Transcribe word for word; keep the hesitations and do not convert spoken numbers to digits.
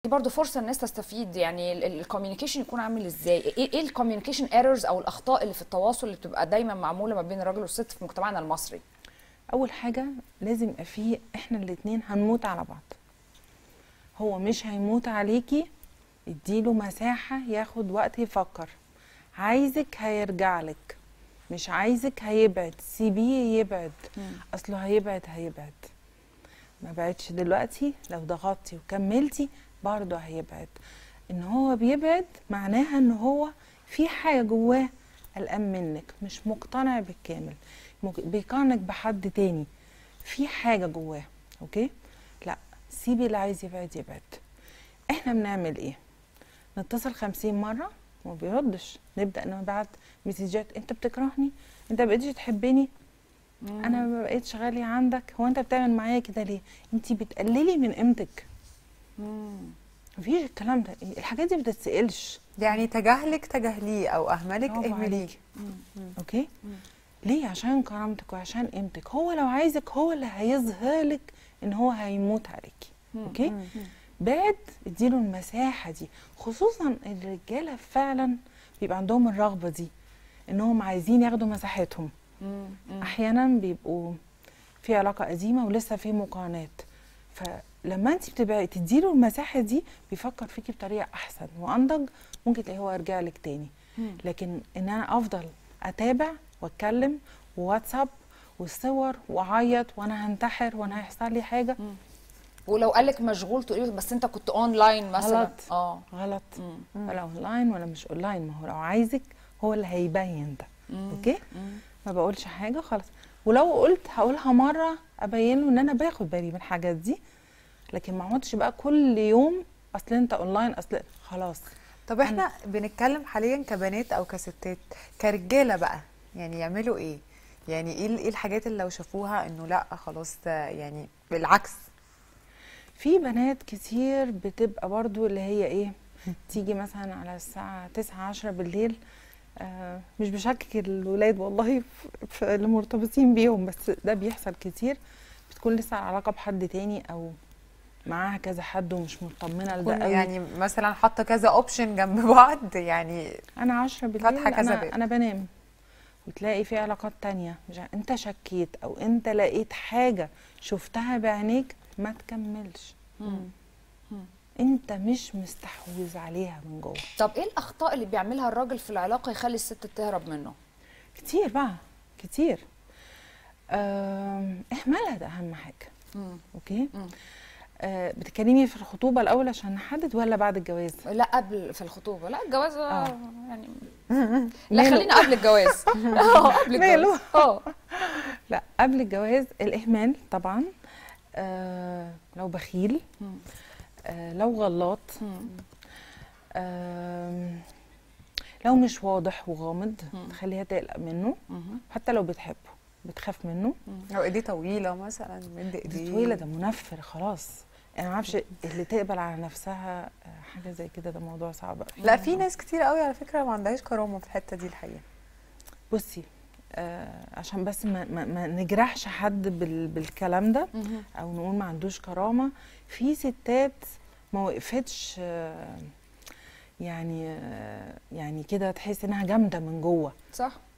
برضه فرصه الناس تستفيد، يعني الكوميونيكيشن يكون عامل ازاي؟ ايه ايه الكوميونيكيشن ايرورز او الاخطاء اللي في التواصل اللي بتبقى دايما معموله ما بين الراجل والست في مجتمعنا المصري؟ اول حاجه لازم يبقى فيه احنا الاتنين هنموت على بعض، هو مش هيموت عليكي، اديله مساحه ياخد وقت يفكر، عايزك هيرجع لك، مش عايزك هيبعد، سيبيه يبعد. مم. اصله هيبعد هيبعد ما بعدش دلوقتي، لو ضغطتي وكملتي برضه هيبعد. ان هو بيبعد معناها ان هو في حاجه جواه قلقان منك، مش مقتنع بالكامل، بيقارنك بحد تاني، في حاجه جواه. اوكي، لا سيبي اللي عايز يبعد يبعد. احنا بنعمل ايه؟ نتصل خمسين مره وما بيردش، نبدا نبعت مسجات، انت بتكرهني، انت ما بقيتش تحبني، مم. انا ما بقيتش غاليه عندك، هو انت بتعمل معايا كده ليه؟ انت بتقللي من قيمتك. امم مفيش الكلام ده، الحاجات دي ما بتتسالش. يعني تجاهلك تجاهليه او اهملك اهمليه. اوكي. مم. ليه؟ عشان كرامتك وعشان قيمتك. هو لو عايزك هو اللي هيظهر لك ان هو هيموت عليكي. اوكي. مم. بعد اديله المساحه دي، خصوصا الرجاله فعلا بيبقى عندهم الرغبه دي انهم عايزين ياخدوا مساحتهم. مم. احيانا بيبقوا في علاقه قديمه ولسه في مقارنات، فلما انت بتبقي تديله المساحه دي بيفكر فيكي بطريقه احسن وانضج، ممكن تلاقيه هو يرجع لك تاني. مم. لكن ان انا افضل اتابع واتكلم وواتساب والصور واعيط وانا هنتحر وانا هيحصل لي حاجه. مم. ولو قالك مشغول تقولي بس انت كنت اونلاين مثلا. غلط. اه غلط. مم. ولا اونلاين ولا مش اونلاين، ما هو لو عايزك هو اللي هيبين ده. مم. اوكي. مم. ما بقولش حاجه خلاص، ولو قلت هقولها مره ابين له ان انا باخد بالي من الحاجات دي، لكن ما اقعدش بقى كل يوم اصل انت اونلاين اصل خلاص. طب احنا أنا... بنتكلم حاليا كبنات او كستات، كرجاله بقى يعني يعملوا ايه؟ يعني ايه ايه الحاجات اللي لو شافوها انه لا خلاص يعني بالعكس؟ في بنات كتير بتبقى برضو اللي هي ايه، تيجي مثلا على الساعه تسعة عشرة بالليل، آه مش بشكك الولاد والله في اللي مرتبطين بيهم، بس ده بيحصل كتير، بتكون لسه على علاقه بحد تاني او معاها كذا حد ومش مطمنه لده قوي، يعني مثلا حاطه كذا اوبشن جنب بعض. يعني انا عشرة بالليل انا انا بنام وتلاقي في علاقات تانية، مش انت شكيت او انت لقيت حاجه شفتها بعينيك ما تكملش. مم. مم. انت مش مستحوذ عليها من جوه. طب ايه الاخطاء اللي بيعملها الراجل في العلاقه يخلي الست تهرب منه؟ كتير بقى كتير. اهمالها ده اهم حاجه. مم. اوكي. مم. آه بتتكلمي في الخطوبه الاول عشان نحدد ولا بعد الجواز؟ لا قبل، في الخطوبه. لا الجواز آه. يعني لا خلينا قبل الجواز. اه قبل الجواز. اه لا قبل الجواز الاهمال طبعا. آه لو بخيل، آه لو غلط، آه لو مش واضح وغامض تخليها تقلق منه، حتى لو بتحبه بتخاف منه. لو ايديه طويله مثلا، مد ايديه طويله ده منفر خلاص. انا ما اعرفش اللي تقبل على نفسها حاجه زي كده، ده موضوع صعب قوي. لا في ناس كتير قوي على فكره ما عندهاش كرامه في الحته دي الحقيقه. بصي آه عشان بس ما, ما, ما نجرحش حد بال بالكلام ده او نقول ما عندوش كرامه، في ستات ما وقفتش آه يعني آه يعني كده تحس انها جامده من جوه. صح.